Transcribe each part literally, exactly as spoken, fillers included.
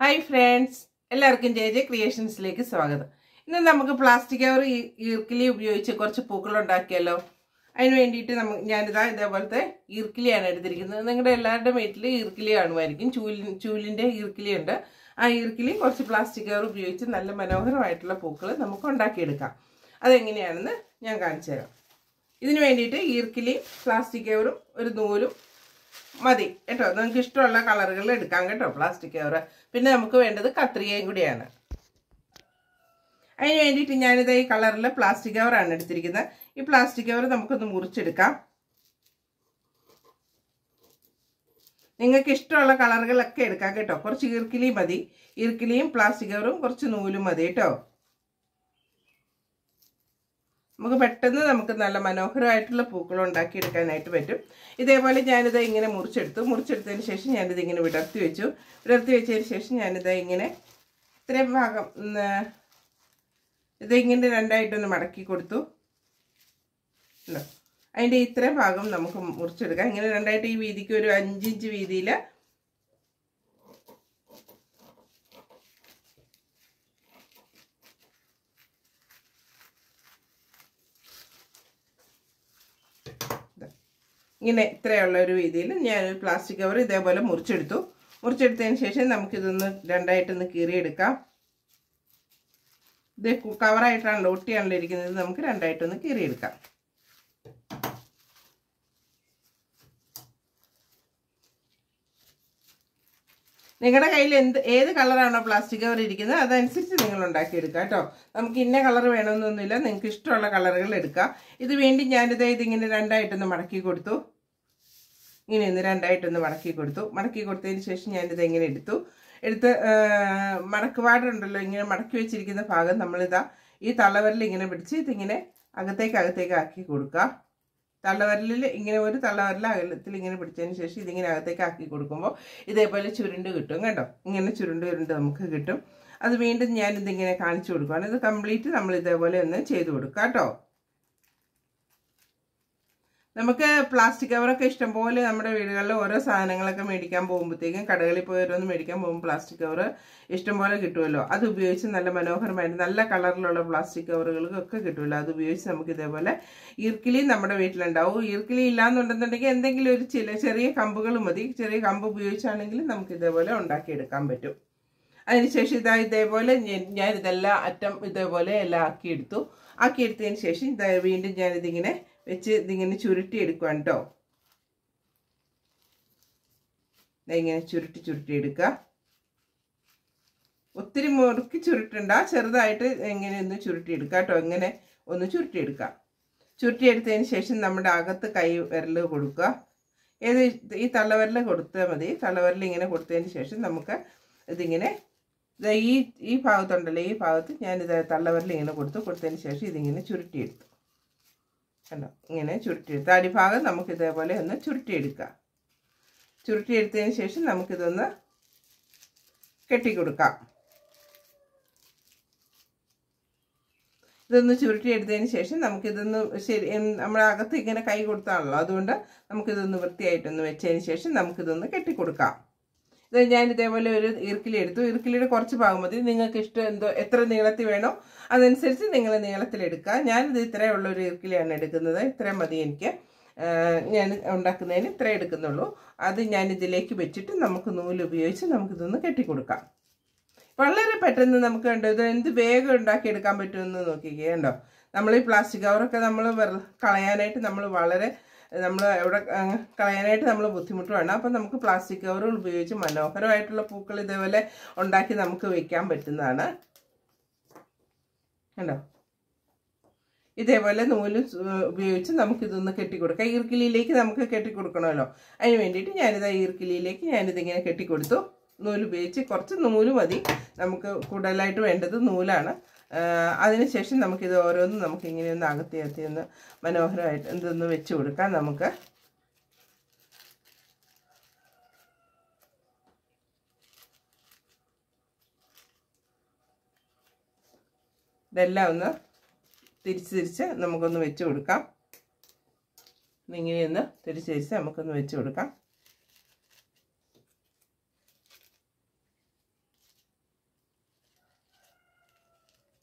Hi friends, എല്ലാവർക്കും J J ക്രിയേഷൻസിലേക്ക് സ്വാഗതം. ഇന്ന് നമുക്ക് പ്ലാസ്റ്റിക് കവർ ഈർക്കിലി ഉപയോഗിച്ച് കുറച്ച് പൂക്കൾ ഉണ്ടാക്കിയല്ലോ. അതിന് വേണ്ടിയിട്ട് നമുക്ക് ഞാനിതാ ഇതേപോലത്തെ ഈർക്കിലിയാണ് എടുത്തിരിക്കുന്നത്. നിങ്ങളുടെ എല്ലാവരുടെ വീട്ടിൽ ഈർക്കിലി കാണുമായിരിക്കും. ചൂലിൻ ചൂലിൻ്റെ ഈർക്കിലി ഉണ്ട്. ആ ഈർക്കിലി കുറച്ച് പ്ലാസ്റ്റിക് കവർ ഉപയോഗിച്ച് നല്ല മനോഹരമായിട്ടുള്ള പൂക്കൾ നമുക്ക് ഉണ്ടാക്കിയെടുക്കാം. അതെങ്ങനെയാണെന്ന് ഞാൻ കാണിച്ചു തരാം. ഇതിന് വേണ്ടിയിട്ട് ഈർക്കിലി, പ്ലാസ്റ്റിക് കവറും ഒരു നൂലും മതി കേട്ടോ. നിങ്ങൾക്ക് ഇഷ്ടമുള്ള കളറുകൾ എടുക്കാം കേട്ടോ പ്ലാസ്റ്റിക് കവർ. പിന്നെ നമുക്ക് വേണ്ടത് കത്രികയും കൂടിയാണ്. അതിന് വേണ്ടിയിട്ട് ഞാനിത് ഈ കളറിൽ പ്ലാസ്റ്റിക് കവറാണ് എടുത്തിരിക്കുന്നത്. ഈ പ്ലാസ്റ്റിക് കവർ നമുക്കൊന്ന് മുറിച്ചെടുക്കാം. നിങ്ങൾക്ക് ഇഷ്ടമുള്ള കളറുകളൊക്കെ എടുക്കാം കേട്ടോ. കുറച്ച് ഈർക്കിലി മതി. ഈർക്കിലിയും പ്ലാസ്റ്റിക് കവറും കുറച്ച് നൂലും മതി കേട്ടോ. നമുക്ക് പെട്ടെന്ന് നമുക്ക് നല്ല മനോഹരമായിട്ടുള്ള പൂക്കൾ ഉണ്ടാക്കിയെടുക്കാനായിട്ട് പറ്റും. ഇതേപോലെ ഞാനിത് ഇങ്ങനെ മുറിച്ചെടുത്തു. മുറിച്ചെടുത്തതിന് ശേഷം ഞാനിത് ഇങ്ങനെ വിടർത്തി വെച്ചു. വിടർത്തി വെച്ചതിന് ശേഷം ഞാനിത് ഇങ്ങനെ ഇത്രയും ഭാഗം ഇതിങ്ങനെ രണ്ടായിട്ടൊന്ന് മടക്കി കൊടുത്തു. അതിൻ്റെ ഇത്രയും ഭാഗം നമുക്ക് മുറിച്ചെടുക്കാം. ഇങ്ങനെ രണ്ടായിട്ട് ഈ വീതിക്ക് ഒരു അഞ്ചിഞ്ച് വീതിയിൽ ഇങ്ങനെ ഇത്രയുള്ള ഒരു രീതിയിൽ ഞാൻ പ്ലാസ്റ്റിക് കവർ ഇതേപോലെ മുറിച്ചെടുത്തു. മുറിച്ചെടുത്തതിന് ശേഷം നമുക്കിതൊന്ന് രണ്ടായിട്ടൊന്ന് കീറിയെടുക്കാം. ഇത് കവറായിട്ടാണല്ലോ ഒട്ടിയാണല്ലോ ഇരിക്കുന്നത്. നമുക്ക് രണ്ടായിട്ടൊന്ന് കീറിയെടുക്കാം. നിങ്ങളുടെ കയ്യിൽ എന്ത് ഏത് കളറാണോ പ്ലാസ്റ്റിക് കവർ ഇരിക്കുന്നത് അതനുസരിച്ച് നിങ്ങൾ ഉണ്ടാക്കിയെടുക്കുക കേട്ടോ. നമുക്ക് ഇന്ന കളർ വേണമെന്നൊന്നുമില്ല. നിങ്ങൾക്ക് ഇഷ്ടമുള്ള കളറുകൾ എടുക്കുക. ഇത് വേണ്ടി ഞാനിത് ഇതിങ്ങനെ രണ്ടായിട്ടൊന്ന് മടക്കി കൊടുത്തു. ഇങ്ങനെ ഒന്ന് രണ്ടായിട്ടൊന്ന് മടക്കി കൊടുത്തു. മടക്കി കൊടുത്തതിന് ശേഷം ഞാനിത് ഇങ്ങനെ എടുത്തു. എടുത്ത് മടക്കുപാടുണ്ടല്ലോ ഇങ്ങനെ മടക്കി വെച്ചിരിക്കുന്ന ഭാഗം നമ്മളിതാ ഈ തള്ളവരൽ ഇങ്ങനെ പിടിച്ച് ഇതിങ്ങനെ അകത്തേക്ക് അകത്തേക്ക് ആക്കി കൊടുക്കുക. തള്ളവരലിൽ ഇങ്ങനെ ഒരു തള്ളവരൽ അകലത്തിൽ ഇങ്ങനെ പിടിച്ചതിന് ശേഷം ഇതിങ്ങനെ അകത്തേക്ക് ആക്കി കൊടുക്കുമ്പോൾ ഇതേപോലെ ചുരുണ്ട് കിട്ടും കേട്ടോ. ഇങ്ങനെ ചുരുണ്ട് ചുരുണ്ട് നമുക്ക് കിട്ടും. അത് വീണ്ടും ഞാനിതിങ്ങനെ കാണിച്ചു കൊടുക്കുകയാണ്. ഇത് കംപ്ലീറ്റ് നമ്മൾ ഇതേപോലെ ഒന്ന് ചെയ്ത് കൊടുക്കുക കേട്ടോ. നമുക്ക് പ്ലാസ്റ്റിക് കവറൊക്കെ ഇഷ്ടംപോലെ നമ്മുടെ വീടുകളിൽ ഓരോ സാധനങ്ങളൊക്കെ മേടിക്കാൻ പോകുമ്പോഴത്തേക്കും കടകളിൽ പോയി ഓരോന്ന് മേടിക്കാൻ പോകുമ്പോൾ പ്ലാസ്റ്റിക് കവർ ഇഷ്ടംപോലെ കിട്ടുമല്ലോ. അത് ഉപയോഗിച്ച് നല്ല മനോഹരമായിട്ട് നല്ല കളറിലുള്ള പ്ലാസ്റ്റിക് കവറുകളൊക്കെ കിട്ടുമല്ലോ. അത് ഉപയോഗിച്ച് നമുക്ക് ഇതേപോലെ ഈർക്കിലി നമ്മുടെ വീട്ടിലുണ്ടാവും. ഈർക്കിലി ഇല്ലാന്നുണ്ടെന്നുണ്ടെങ്കിൽ എന്തെങ്കിലും ഒരു ചില ചെറിയ കമ്പുകൾ മതി. ചെറിയ കമ്പ് ഉപയോഗിച്ചാണെങ്കിൽ നമുക്ക് ഇതേപോലെ ഉണ്ടാക്കിയെടുക്കാൻ പറ്റും. അതിനുശേഷം ഇതാ ഇതേപോലെ ഞാൻ ഇതെല്ലാം അറ്റം ഇതേപോലെ എല്ലാം ആക്കിയെടുത്തു. ആക്കിയെടുത്തതിന് ശേഷം ഇതാ വീണ്ടും ഞാനിതിങ്ങനെ വെച്ച് ഇതിങ്ങനെ ചുരുട്ടി എടുക്കുകയാണ് കേട്ടോ. ഇങ്ങനെ ചുരുട്ടി ചുരുട്ടി എടുക്കുക. ഒത്തിരി മുറുക്കി ചുരുട്ടണ്ട, ചെറുതായിട്ട് ഇങ്ങനെ ഒന്ന് ചുരുട്ടി എടുക്കുക കേട്ടോ. ഇങ്ങനെ ഒന്ന് ചുരുട്ടി എടുക്കുക. ചുരുട്ടി എടുത്തതിന് ശേഷം നമ്മുടെ അകത്ത് കൈ വിരൽ കൊടുക്കുക. ഏത് ഈ തള്ളവിരൽ കൊടുത്താൽ മതി. തള്ളവിരൽ ഇങ്ങനെ കൊടുത്തതിന് ശേഷം നമുക്ക് ഇതിങ്ങനെ ഈ ഈ ഭാഗത്തുണ്ടല്ലോ ഈ ഭാഗത്ത് ഞാനിത് തള്ളവിരൽ ഇങ്ങനെ കൊടുത്തു. കൊടുത്തതിന് ശേഷം ഇതിങ്ങനെ ചുരുട്ടിയെടുത്തു കണ്ടോ. ഇങ്ങനെ ചുരുട്ടിയെടുത്ത് അടിഭാഗം നമുക്ക് ഇതേപോലെ ഒന്ന് ചുരുട്ടിയെടുക്കുക. ചുരുട്ടിയെടുത്തതിന് ശേഷം നമുക്കിതൊന്ന് കെട്ടിക്കൊടുക്കാം. ഇതൊന്ന് ചുരുട്ടിയെടുത്തതിന് ശേഷം നമുക്കിതൊന്ന് ശരി നമ്മുടെ അകത്ത് ഇങ്ങനെ കൈ കൊടുത്താണല്ലോ, അതുകൊണ്ട് നമുക്കിതൊന്ന് വൃത്തിയായിട്ടൊന്ന് വെച്ചതിന് ശേഷം നമുക്കിതൊന്ന് കെട്ടിക്കൊടുക്കാം. ഇത് ഞാൻ ഇതേപോലെ ഒരു ഈർക്കിലി എടുത്തു. ഈർക്കിലിയുടെ കുറച്ച് ഭാഗം മതി. നിങ്ങൾക്ക് ഇഷ്ടം എന്തോ എത്ര നീളത്തിൽ വേണോ അതനുസരിച്ച് നിങ്ങൾ നീളത്തിലെടുക്കുക. ഞാനിത് ഇത്രയുള്ള ഒരു ഈർക്കിലിയാണ് എടുക്കുന്നത്. ഇത്രയും മതി എനിക്ക്. ഞാൻ ഉണ്ടാക്കുന്നതിന് ഇത്ര എടുക്കുന്നുള്ളൂ. അത് ഞാൻ ഇതിലേക്ക് വെച്ചിട്ട് നമുക്ക് നൂല് ഉപയോഗിച്ച് നമുക്കിതൊന്ന് കെട്ടിക്കൊടുക്കാം. വളരെ പെട്ടെന്ന് നമുക്ക് കണ്ടോ ഇത് എന്ത് വേഗം ഉണ്ടാക്കിയെടുക്കാൻ പറ്റുമെന്ന് നോക്കിക്കേ കണ്ടോ. നമ്മൾ ഈ പ്ലാസ്റ്റിക് കവറൊക്കെ നമ്മൾ കളയാനായിട്ട് നമ്മൾ വളരെ നമ്മൾ എവിടെ കളയാനായിട്ട് നമ്മൾ ബുദ്ധിമുട്ടുമാണ്. അപ്പം നമുക്ക് പ്ലാസ്റ്റിക് കവറുകൾ ഉപയോഗിച്ച് മനോഹരമായിട്ടുള്ള പൂക്കൾ ഇതേപോലെ ഉണ്ടാക്കി നമുക്ക് വെക്കാൻ പറ്റുന്നതാണ് കണ്ടോ. ഇതേപോലെ നൂല് ഉപയോഗിച്ച് നമുക്കിതൊന്ന് കെട്ടിക്കൊടുക്കാം. ഈർക്കിലിയിലേക്ക് നമുക്ക് കെട്ടിക്കൊടുക്കണമല്ലോ. അതിന് വേണ്ടിയിട്ട് ഞാനിത് ഈർക്കിലിയിലേക്ക് ഞാനിതിങ്ങനെ കെട്ടിക്കൊടുത്തു. നൂല് ഉപയോഗിച്ച് കുറച്ച് നൂല് മതി. നമുക്ക് കൂടുതലായിട്ട് വേണ്ടത് നൂലാണ്. അതിനുശേഷം നമുക്കിത് ഓരോന്നും നമുക്കിങ്ങനെ ഒന്ന് അകത്തി അകത്തി ഒന്ന് മനോഹരമായിട്ട് ഇതൊന്ന് വെച്ച് കൊടുക്കാം. നമുക്ക് ഇതെല്ലാം ഒന്ന് തിരിച്ച് തിരിച്ച് നമുക്കൊന്ന് വെച്ച് കൊടുക്കാം. ഇങ്ങനെയൊന്ന് തിരിച്ച് തിരിച്ച് നമുക്കൊന്ന് വെച്ച് കൊടുക്കാം. തിരിച്ച് തിരിച്ച് നമുക്കൊന്ന് വെച്ച് കൊടുക്കാം. ഇങ്ങനെയൊന്ന് തിരിച്ച് തിരിച്ച് നമുക്കൊന്ന് വെച്ച് കൊടുക്കാം. തിരിച്ച് തിരിച്ച് നമുക്കൊന്ന് വെച്ച് കൊടുക്കാം. തിരിച്ച് തിരിച്ച് നമുക്കൊന്ന് വെച്ച് കൊടുക്കാം. തിരിച്ച് തിരിച്ച് നമുക്കൊന്ന് വെച്ച് കൊടുക്കാം. തിരിച്ച് തിരിച്ച് നമുക്കൊന്ന് വെച്ച് കൊടുക്കാം. തിരിച്ച് തിരിച്ച് നമുക്കൊന്ന് വെച്ച് കൊടുക്കാം. തിരിച്ച് തിരിച്ച് നമുക്കൊന്ന് വെച്ച് കൊടുക്കാം.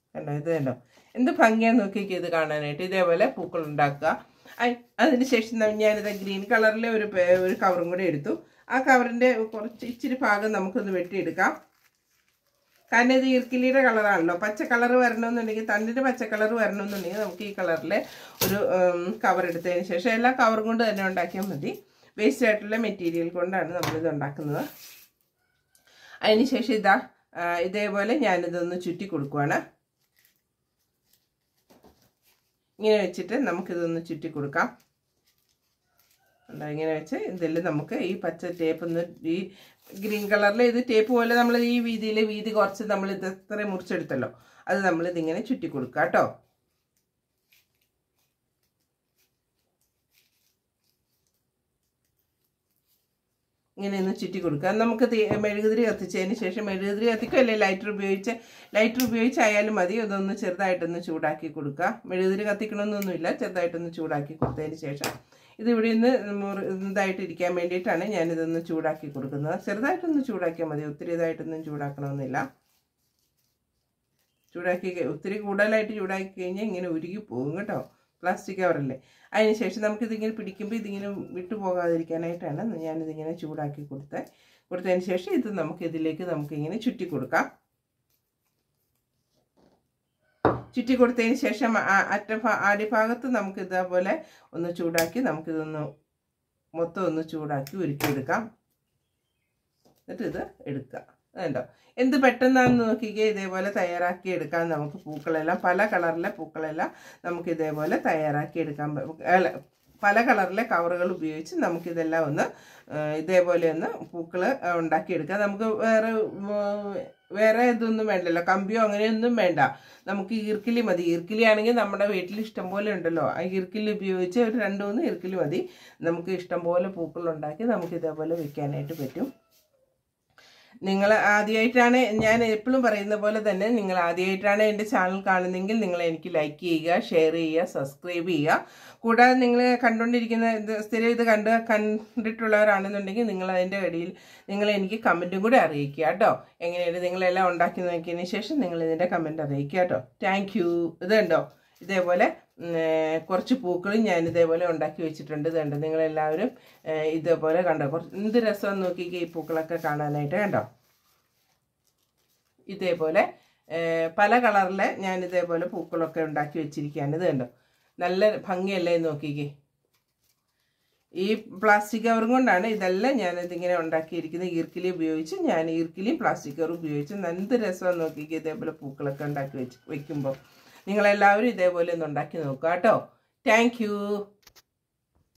കണ്ടോ, ഇത് കണ്ടോ എന്ത് ഭംഗിയാന്ന് നോക്കിയൊക്കെ ഇത് കാണാനായിട്ട്. ഇതേപോലെ പൂക്കൾ ഉണ്ടാക്കുക. അതിനുശേഷം ഞാനിത് ഗ്രീൻ കളറിലെ ഒരു ഒരു കവറും കൂടി എടുത്തു. ആ കവറിൻ്റെ കുറച്ച് ഇച്ചിരി ഭാഗം നമുക്കൊന്ന് വെട്ടിയെടുക്കാം. കാരണം ഇത് ഈർക്കിലിയുടെ കളറാണല്ലോ. പച്ച കളർ വരണമെന്നുണ്ടെങ്കിൽ, തണ്ടിൻ്റെ പച്ച കളർ വരണമെന്നുണ്ടെങ്കിൽ നമുക്ക് ഈ കളറിലെ ഒരു കവർ എടുത്തതിന് ശേഷം എല്ലാ കവറും കൊണ്ട് തന്നെ ഉണ്ടാക്കിയാൽ മതി. വേസ്റ്റ് ആയിട്ടുള്ള മെറ്റീരിയൽ കൊണ്ടാണ് നമ്മളിത് ഉണ്ടാക്കുന്നത്. അതിന് ശേഷം ഇതാ ഇതേപോലെ ഞാനിതൊന്ന് ചുറ്റി കൊടുക്കുവാണ്. ഇങ്ങനെ വെച്ചിട്ട് നമുക്കിതൊന്ന് ചുറ്റി കൊടുക്കാം. ഇങ്ങനെ വെച്ച് ഇതിൽ നമുക്ക് ഈ പച്ച ടേപ്പ് ഒന്ന്, ഈ ഗ്രീൻ കളറിൽ ഇത് ടേപ്പ് പോലെ നമ്മൾ ഈ വീതിയിൽ വീതി കുറച്ച് നമ്മൾ ഇത് എത്ര മുറിച്ചെടുത്തല്ലോ അത് നമ്മളിതിങ്ങനെ ചുറ്റി കൊടുക്കുക കേട്ടോ. ഇങ്ങനെ ഒന്ന് ചുറ്റി കൊടുക്കുക. നമുക്ക് മെഴുകുതിരി കത്തിച്ചതിന് ശേഷം മെഴുകുതിരി കത്തിക്കോ അല്ലെങ്കിൽ ലൈറ്റർ ഉപയോഗിച്ച് ലൈറ്റർ ഉപയോഗിച്ചായാലും മതി. അതൊന്ന് ചെറുതായിട്ടൊന്ന് ചൂടാക്കി കൊടുക്കുക. മെഴുകുതിരി കത്തിക്കണമെന്നൊന്നുമില്ല, ചെറുതായിട്ടൊന്ന് ചൂടാക്കി കൊടുത്തതിന് ശേഷം ഇത് ഇവിടെ നിന്ന് ഇതായിട്ടിരിക്കാൻ വേണ്ടിയിട്ടാണ് ഞാനിതൊന്ന് ചൂടാക്കി കൊടുക്കുന്നത്. ചെറുതായിട്ടൊന്ന് ചൂടാക്കിയാൽ മതി, ഒത്തിരി ഇതായിട്ടൊന്നും ചൂടാക്കണമെന്നില്ല. ചൂടാക്കി ഒത്തിരി കൂടുതലായിട്ട് ചൂടാക്കി കഴിഞ്ഞാൽ ഇങ്ങനെ ഉരുകി പോകും കേട്ടോ, പ്ലാസ്റ്റിക് കവറല്ലേ. അതിന് ശേഷം നമുക്കിതിങ്ങനെ പിടിക്കുമ്പോൾ ഇതിങ്ങനെ വിട്ടു പോകാതിരിക്കാനായിട്ടാണ് ഞാനിതിങ്ങനെ ചൂടാക്കി കൊടുത്തത്. കൊടുത്തതിന് ശേഷം ഇത് നമുക്ക് ഇതിലേക്ക് നമുക്കിങ്ങനെ ചുറ്റി കൊടുക്കാം. ചുറ്റി കൊടുത്തതിന് ശേഷം അറ്റ അടിഭാഗത്ത് നമുക്ക് ഇതേപോലെ ഒന്ന് ചൂടാക്കി നമുക്കിതൊന്ന് മൊത്തം ഒന്ന് ചൂടാക്കി ഉരുക്കിയെടുക്കാം. എന്നിട്ട് ഇത് എടുക്കുക. അതുണ്ടോ എന്ത് പെട്ടെന്നാണെന്ന് നോക്കിക്കേ. ഇതേപോലെ തയ്യാറാക്കി എടുക്കാം നമുക്ക്. പൂക്കളെല്ലാം പല കളറിലെ പൂക്കളെല്ലാം നമുക്ക് ഇതേപോലെ തയ്യാറാക്കി എടുക്കാൻ, പല കളറിലെ കവറുകൾ ഉപയോഗിച്ച് നമുക്കിതെല്ലാം ഒന്ന് ഇതേപോലെ ഒന്ന് പൂക്കൾ ഉണ്ടാക്കിയെടുക്കാം. നമുക്ക് വേറെ വേറെ ഇതൊന്നും വേണ്ടല്ലോ, കമ്പിയോ അങ്ങനെയൊന്നും വേണ്ട. നമുക്ക് ഈർക്കിലി മതി. ഈർക്കിലി ആണെങ്കിൽ നമ്മുടെ വീട്ടിൽ ഇഷ്ടം പോലെ ഉണ്ടല്ലോ. ആ ഈർക്കിലി ഉപയോഗിച്ച് ഒരു രണ്ട് മൂന്ന് ഈർക്കിലി മതി. നമുക്ക് ഇഷ്ടം പോലെ പൂക്കൾ ഉണ്ടാക്കി നമുക്ക് ഇതേപോലെ വെക്കാനായിട്ട് പറ്റും. നിങ്ങൾ ആദ്യമായിട്ടാണ്, ഞാൻ എപ്പോഴും പറയുന്ന പോലെ തന്നെ, നിങ്ങൾ ആദ്യമായിട്ടാണ് എൻ്റെ ചാനൽ കാണുന്നതെങ്കിൽ നിങ്ങൾ എനിക്ക് ലൈക്ക് ചെയ്യുക, ഷെയർ ചെയ്യുക, സബ്സ്ക്രൈബ് ചെയ്യുക. കൂടാതെ നിങ്ങൾ കണ്ടുകൊണ്ടിരിക്കുന്ന ഇത് സ്ഥിരം ഇത് കണ്ട് കണ്ടിട്ടുള്ളവരാണെന്നുണ്ടെങ്കിൽ നിങ്ങൾ അതിൻ്റെ ഇടയിൽ നിങ്ങൾ എനിക്ക് കമൻറ്റും കൂടി അറിയിക്കുക കേട്ടോ. എങ്ങനെയാണ് നിങ്ങളെല്ലാം ഉണ്ടാക്കി നോക്കിയതിന് ശേഷം നിങ്ങൾ ഇതിൻ്റെ കമൻറ്റ് അറിയിക്കുക കേട്ടോ. Thank you. ഇത് കണ്ടോ ഇതേപോലെ കുറച്ച് പൂക്കളും ഞാൻ ഇതേപോലെ ഉണ്ടാക്കി വെച്ചിട്ടുണ്ട്. ഇത് കണ്ടോ നിങ്ങളെല്ലാവരും ഇതേപോലെ കണ്ടോ, കുറച്ച് എന്ത് രസമെന്ന് നോക്കിക്കേ ഈ പൂക്കളൊക്കെ കാണാനായിട്ട്. കണ്ടോ ഇതേപോലെ പല കളറിലെ ഞാൻ ഇതേപോലെ പൂക്കളൊക്കെ ഉണ്ടാക്കി വെച്ചിരിക്കുകയാണ്. ഇത് കണ്ടോ നല്ല ഭംഗിയല്ലേ നോക്കിക്കേ. ഈ പ്ലാസ്റ്റിക് കവറും കൊണ്ടാണ് ഇതെല്ലാം ഞാനിതിങ്ങനെ ഉണ്ടാക്കിയിരിക്കുന്നത്. ഈർക്കിലി ഉപയോഗിച്ച് ഞാൻ ഈർക്കിലിയും പ്ലാസ്റ്റിക് കവറും ഉപയോഗിച്ച് എന്ത് രസമെന്ന് നോക്കിക്കേ. ഇതേപോലെ പൂക്കളൊക്കെ ഉണ്ടാക്കി വെച്ച് വയ്ക്കുമ്പോൾ നിങ്ങളെല്ലാവരും ഇതേപോലെ ഒന്ന് ഉണ്ടാക്കി നോക്കുക കേട്ടോ. Thank U.